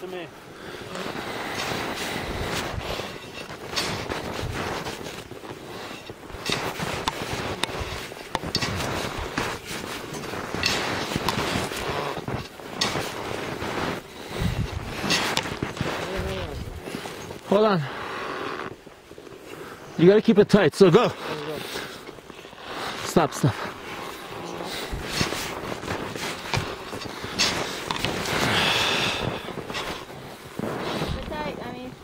to me. Hold on. You gotta keep it tight, so go. Stop, stop. Sit tight, I mean.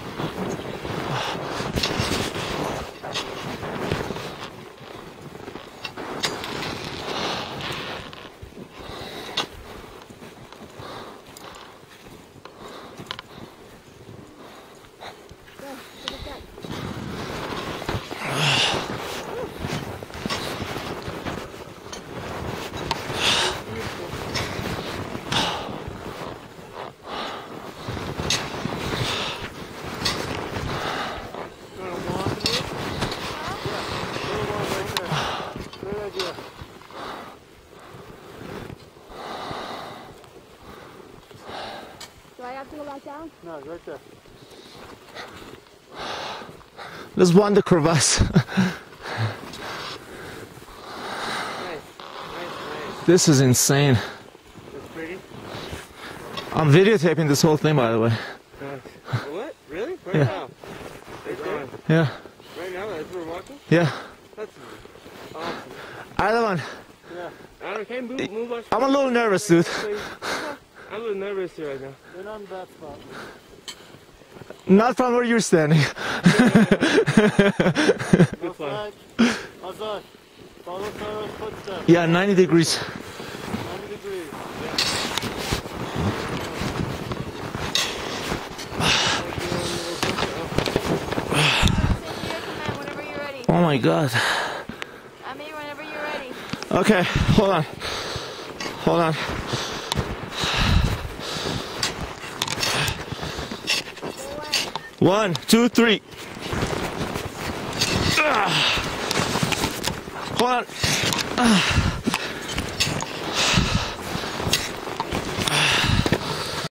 Do I have to go back down? No, right there. There's one, the crevasse. This is insane. That's pretty. I'm videotaping this whole thing, by the way. What? Really? Right Yeah. now? Right there? Yeah. Right now? That's where we're walking? Yeah. That's awesome. Either one. Yeah. Adam, can you move us? I'm a little nervous, dude. I'm a little nervous here right now. You're not in that spot. Not from where you're standing. Good fun. Outside. Follow Sarah's footsteps. Yeah, 90 degrees. 90 degrees. Whenever you're ready. Oh my god. I mean, whenever you're ready. Okay, hold on. Hold on. One, two, three. Hold on.